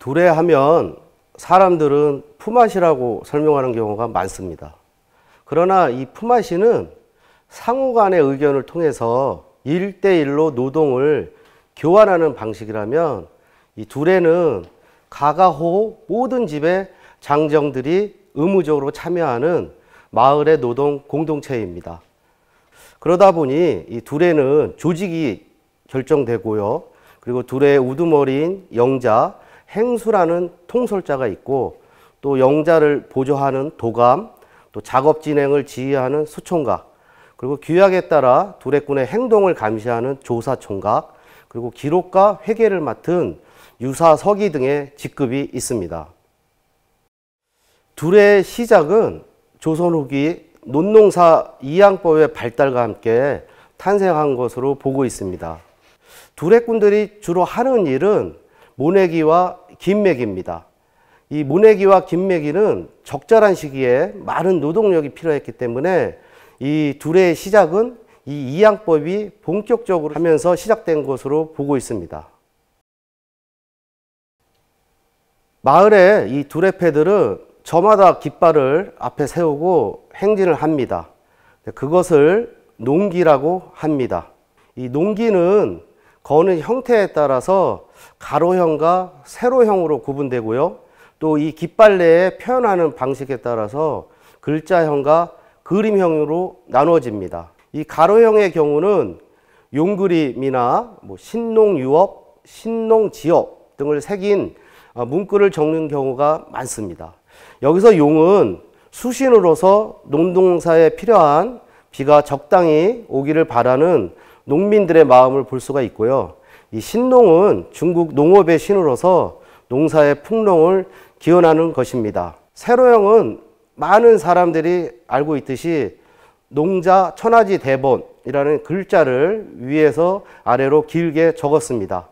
두레하면 사람들은 품앗이라고 설명하는 경우가 많습니다. 그러나 이 품앗이는 상호 간의 의견을 통해서 1대1로 노동을 교환하는 방식이라면, 이 두레는 가가호 모든 집의 장정들이 의무적으로 참여하는 마을의 노동 공동체입니다. 그러다 보니 이 두레는 조직이 결정되고요. 그리고 두레의 우두머리인 영자, 행수라는 통솔자가 있고, 또 영자를 보조하는 도감, 또 작업 진행을 지휘하는 수총각, 그리고 규약에 따라 두레꾼의 행동을 감시하는 조사총각, 그리고 기록과 회계를 맡은 유사서기 등의 직급이 있습니다. 두레의 시작은 조선 후기 논농사 이양법의 발달과 함께 탄생한 것으로 보고 있습니다. 두레꾼들이 주로 하는 일은 모내기와 김매기입니다. 이 모내기와 김매기는 적절한 시기에 많은 노동력이 필요했기 때문에 이 두레의 시작은 이 이양법이 본격적으로 하면서 시작된 것으로 보고 있습니다. 마을의 이 두레패들은 저마다 깃발을 앞에 세우고 행진을 합니다. 그것을 농기라고 합니다. 이 농기는 거는 형태에 따라서 가로형과 세로형으로 구분되고요. 또 이 깃발 내에 표현하는 방식에 따라서 글자형과 그림형으로 나누어집니다. 이 가로형의 경우는 용그림이나 신농유업, 신농지업 등을 새긴 문구를 적는 경우가 많습니다. 여기서 용은 수신으로서 농동사에 필요한 비가 적당히 오기를 바라는 농민들의 마음을 볼 수가 있고요. 이 신농은 중국 농업의 신으로서 농사의 풍농을 기원하는 것입니다. 세로형은 많은 사람들이 알고 있듯이 농자 천하지 대본이라는 글자를 위에서 아래로 길게 적었습니다.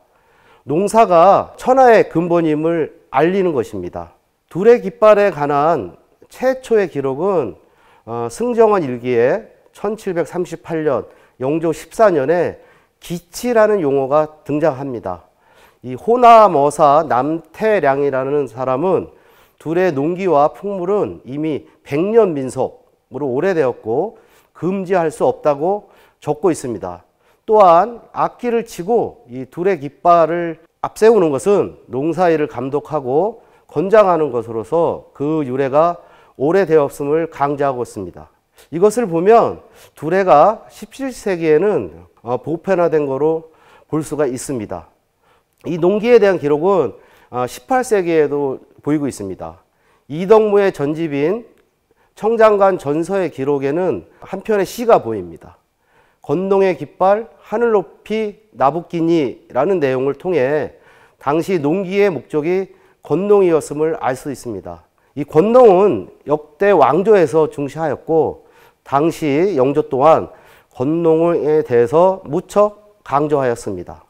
농사가 천하의 근본임을 알리는 것입니다. 두레 깃발에 관한 최초의 기록은 승정원 일기에 1738년 영조 14년에 기치라는 용어가 등장합니다. 이 호남어사 남태량이라는 사람은 두레 농기와 풍물은 이미 100년 민속으로 오래되었고 금지할 수 없다고 적고 있습니다. 또한 악기를 치고 이 두레 깃발을 앞세우는 것은 농사일을 감독하고 권장하는 것으로서 그 유래가 오래되었음을 강조하고 있습니다. 이것을 보면 두레가 17세기에는 보편화된 거로 볼 수가 있습니다. 이 농기에 대한 기록은 18세기에도 보이고 있습니다. 이덕무의 전집인 청장관 전서의 기록에는 한 편의 시가 보입니다. 건농의 깃발 하늘 높이 나붓기니라는 내용을 통해 당시 농기의 목적이 건농이었음을 알 수 있습니다. 이 건농은 역대 왕조에서 중시하였고 당시 영조 또한 건농에 대해서 무척 강조하였습니다.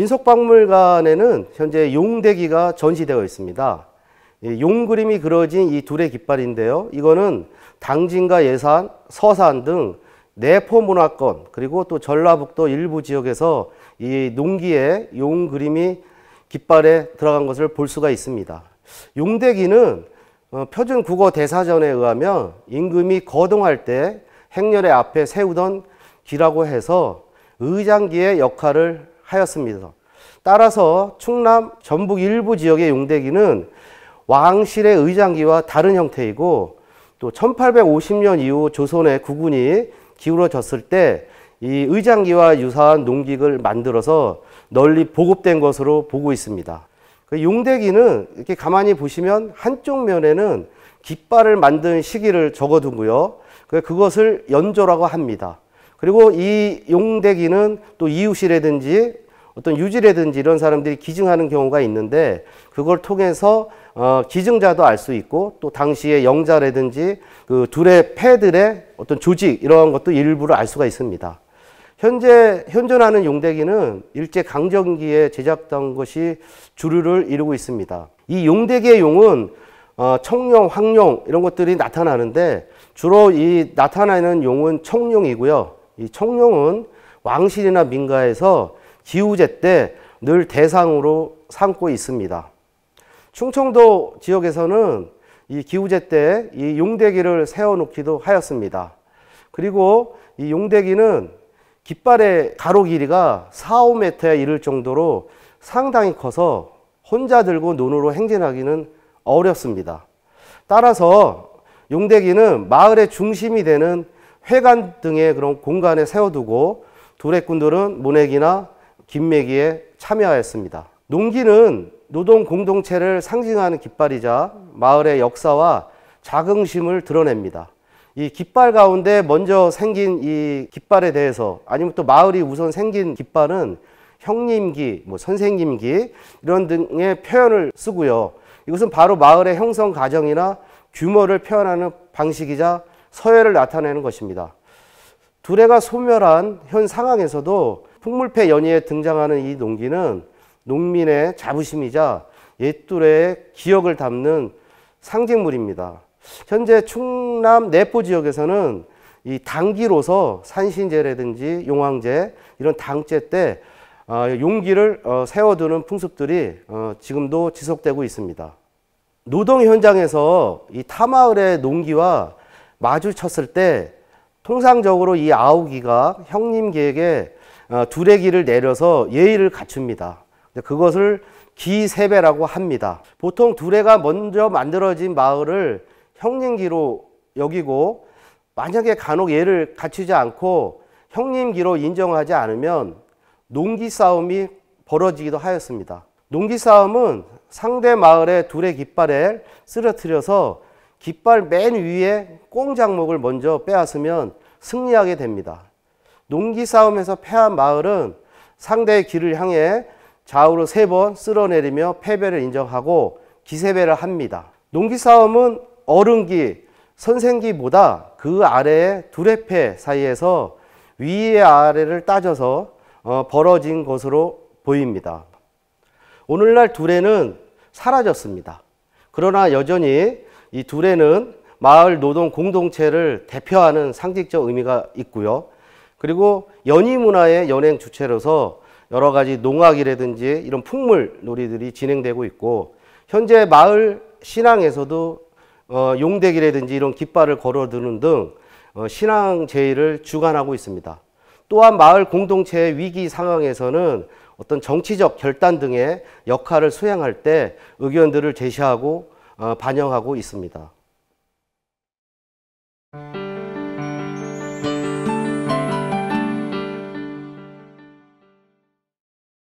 민속박물관에는 현재 용대기가 전시되어 있습니다. 용 그림이 그려진 이 두레 깃발인데요. 이거는 당진과 예산, 서산 등 내포 문화권 그리고 또 전라북도 일부 지역에서 이 농기에 용 그림이 깃발에 들어간 것을 볼 수가 있습니다. 용대기는 표준 국어 대사전에 의하면 임금이 거동할 때 행렬의 앞에 세우던 기라고 해서 의장기의 역할을 하였습니다. 따라서 충남, 전북 일부 지역의 용대기는 왕실의 의장기와 다른 형태이고 또 1850년 이후 조선의 국군이 기울어졌을 때 이 의장기와 유사한 농기를 만들어서 널리 보급된 것으로 보고 있습니다. 용대기는 이렇게 가만히 보시면 한쪽 면에는 깃발을 만든 시기를 적어두고요. 그것을 연조라고 합니다. 그리고 이 용대기는 또 이웃이라든지 어떤 유지라든지 이런 사람들이 기증하는 경우가 있는데 그걸 통해서 기증자도 알 수 있고 또 당시의 영자라든지 그 두레 패들의 어떤 조직 이러한 것도 일부를 알 수가 있습니다. 현재 현존하는 용대기는 일제 강점기에 제작된 것이 주류를 이루고 있습니다. 이 용대기의 용은 청룡, 황룡 이런 것들이 나타나는데 주로 이 나타나는 용은 청룡이고요. 이 청룡은 왕실이나 민가에서 기우제 때 늘 대상으로 삼고 있습니다. 충청도 지역에서는 이 기우제 때 이 용대기를 세워놓기도 하였습니다. 그리고 이 용대기는 깃발의 가로 길이가 4, 5m에 이를 정도로 상당히 커서 혼자 들고 논으로 행진하기는 어렵습니다. 따라서 용대기는 마을의 중심이 되는 회관 등의 그런 공간에 세워두고 두레꾼들은 모내기나 김매기에 참여하였습니다. 농기는 노동 공동체를 상징하는 깃발이자 마을의 역사와 자긍심을 드러냅니다. 이 깃발 가운데 먼저 생긴 이 깃발에 대해서 아니면 또 마을이 우선 생긴 깃발은 형님기, 선생님기 이런 등의 표현을 쓰고요. 이것은 바로 마을의 형성 과정이나 규모를 표현하는 방식이자 서열을 나타내는 것입니다. 두레가 소멸한 현 상황에서도 풍물패 연희에 등장하는 이 농기는 농민의 자부심이자 옛두레의 기억을 담는 상징물입니다. 현재 충남 내포 지역에서는 이 당기로서 산신제라든지 용왕제 이런 당제 때 용기를 세워두는 풍습들이 지금도 지속되고 있습니다. 노동 현장에서 이 타마을의 농기와 마주쳤을 때 통상적으로 이 아우기가 형님기에게 두레기를 내려서 예의를 갖춥니다. 그것을 기세배라고 합니다. 보통 두레가 먼저 만들어진 마을을 형님기로 여기고 만약에 간혹 예를 갖추지 않고 형님기로 인정하지 않으면 농기 싸움이 벌어지기도 하였습니다. 농기 싸움은 상대 마을의 두레 깃발에 쓰러뜨려서 깃발 맨 위에 꽁장목을 먼저 빼앗으면 승리하게 됩니다. 농기 싸움에서 패한 마을은 상대의 길을 향해 좌우로 3번 쓸어내리며 패배를 인정하고 기세배를 합니다. 농기 싸움은 어른기, 선생기보다 그 아래의 두레패 사이에서 위의 아래를 따져서 벌어진 것으로 보입니다. 오늘날 두레는 사라졌습니다. 그러나 여전히 이 두레는 마을 노동 공동체를 대표하는 상징적 의미가 있고요. 그리고 연희 문화의 연행 주체로서 여러 가지 농악이라든지 이런 풍물 놀이들이 진행되고 있고, 현재 마을 신앙에서도 용대기라든지 이런 깃발을 걸어두는 등 신앙 제의를 주관하고 있습니다. 또한 마을 공동체의 위기 상황에서는 어떤 정치적 결단 등의 역할을 수행할 때 의견들을 제시하고 반영하고 있습니다.